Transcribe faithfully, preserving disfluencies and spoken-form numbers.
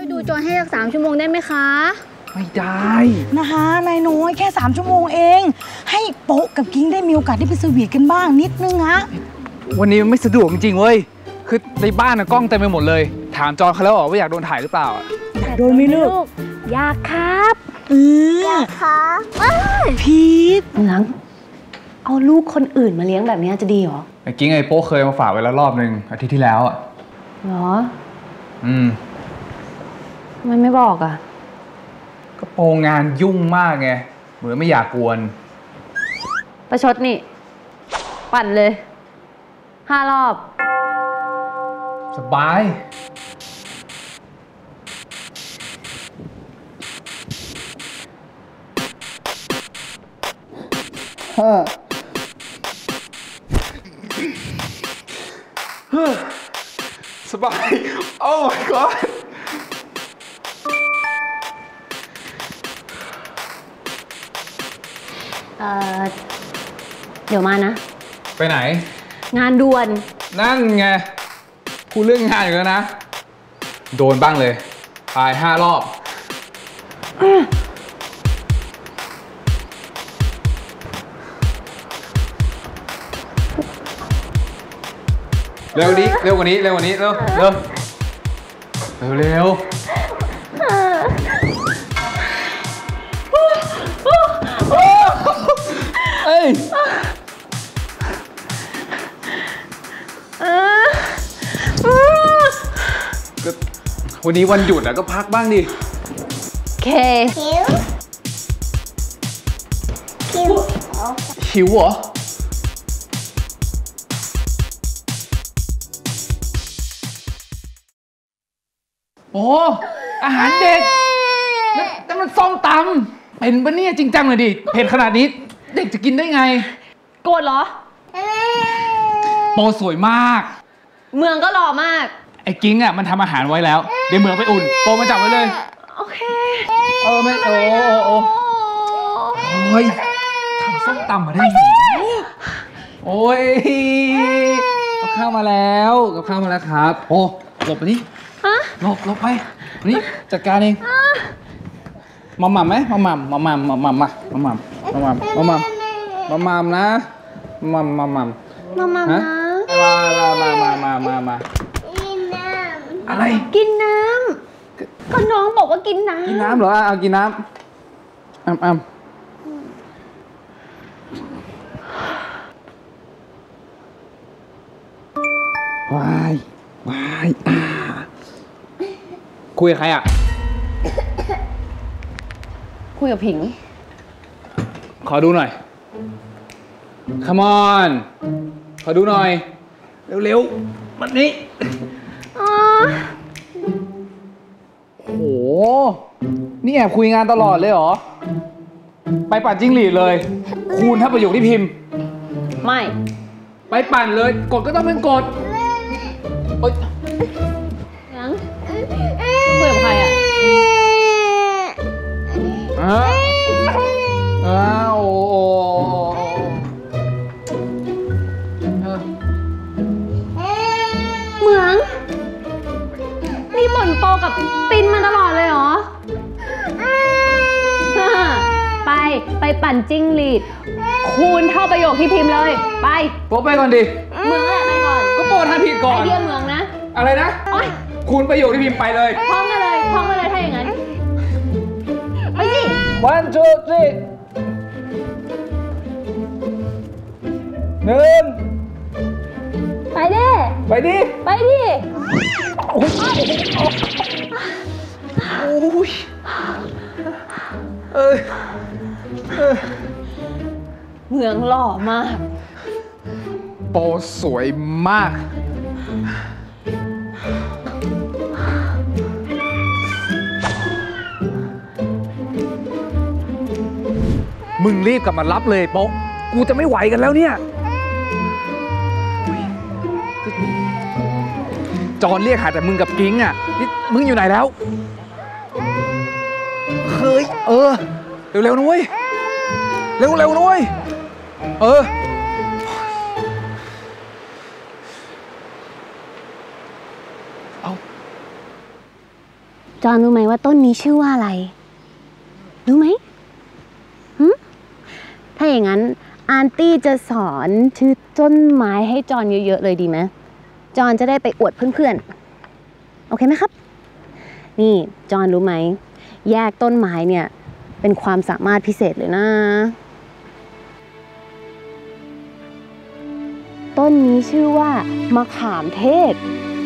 ดูจอให้สักสามชั่วโมงได้ไหมคะไม่ได้นะคะนายน้อยแค่สามชั่วโมงเองให้โป๊ะกับกิ้งได้มีโอกาสได้ไปสวีทกันบ้างนิดนึงนะวันนี้มันไม่สะดวกจริงๆเว้ยคือในบ้านน่ะกล้องเต็มไปหมดเลยถามจอนเขาแล้วว่าอยากโดนถ่ายหรือเปล่าอยากโดนไหมลูกอยากครับเอออยากครับพีทเหมืองเอาลูกคนอื่นมาเลี้ยงแบบนี้จะดีเหรอไอ้กิ้งไอ้โป๊ะเคยมาฝากไว้แล้วรอบนึงอาทิตย์ที่แล้วอ่ะเหรออืมทำไมไม่บอกอ่ะก็โปงานยุ่งมากไงเหมือนไม่อยากกวนประชดนี่ปั่นเลยห้ารอบสบายฮ่าสบายโอ้ my god เอ่อเดี๋ยวมานะไปไหนงานด่วนนั่นไงกูเรื่องงานอยู่แล้วนะโดนบ้างเลยตายห้ารอบเร็วนี้เร็วกว่านี้เร็วกว่านี้เร็วเร็วเร็วเร็วเอ้ยก็วันนี้วันหยุดอะก็พักบ้างดิเคหิวหิวหิวเหรอโอ้อาหารเด็กนั่นมันส้มตำเป็นปะเนี่ยจริงจังเลยดิเผ็ดขนาดนี้เด็กจะกินได้ไงโกรธเหรอโปสวยมากเมืองก็หล่อมากไอ้กิ้งอ่ะมันทำอาหารไว้แล้วเดี๋ยวเมืองไปอุ่นโปมาจับไว้เลยโอเคเออไม่โอ้โอ้โอ้ยทำส้มตำมาได้ไงโอ้ยกับข้าวมาแล้วกับข้าวมาแล้วครับโอ้หลบไปนี่หลบหลบไปนี่จัดการเองมาหม่ำไหมมาหม่ำมาหม่ำมาหม่ำมามาหม่ำมาหม่ำมาหม่ำมาหม่ำนะมาหม่ำมาหม่ำมาหม่ำนะมามามามามามากินน้ำอะไรกินน้ำก็น้องบอกว่ากินน้ำกินน้ำเหรอเอากินน้ำอ้ำอ้ำวายวายอ่าคุยกับใครอ่ะคุยกับผิงขอดูหน่อย Come on ขอดูหน่อยเร็วๆมันนี้โหนี่แอบคุยงานตลอดเลยเหรอไปปั่นจิ้งหรีดเลยคูณถ้าประโยคที่พิมพ์ไม่ไปปั่นเลยกดก็ต้องเป็นกดโอ๊ยยังคุยกับใครอ่ะอ้าวโอ้เหมืองนี่บ่นโปกับตินมาตลอดเลยเหรอไปไปปั่นจิ้งหรีดคูณเท่าประโยคที่พิมพ์เลยไปโป๊ไปก่อนดิเหมืองแหละไปก่อนก็โป๊ทำผิดก่อนไอเดียเหมืองนะอะไรนะคูณประโยคที่พิมพ์ไปเลยพร้อมกันเลยพร้อมกันเลยถ้าอย่างนั้นไปสิ one two three หนึ่งไปดิไปดิไปดิโอ้ยโอ้ยเอ้ยเหมืองหล่อมากโปสวยมากมึงรีบกลับมารับเลยโป๊ะกูจะไม่ไหวกันแล้วเนี่ยจอนเรียกหาแต่มึงกับกิ้งอ่ะนี่มึงอยู่ไหนแล้วเฮ้ยเออเร็วๆนุ้ยเร็วๆนุ้ยเออจจอนรู้ไหมว่าต้นนี้ชื่อว่าอะไรรู้ไหมหึถ้าอย่างนั้นอาร์ตี้จะสอนชื่อต้นไม้ให้จอนเยอะๆเลยดีไหมจอนจะได้ไปอวดเพื่อนๆโอเคไหมครับนี่จอนรู้ไหมแยกต้นไม้เนี่ยเป็นความสามารถพิเศษเลยนะต้นนี้ชื่อว่ามะขามเทศ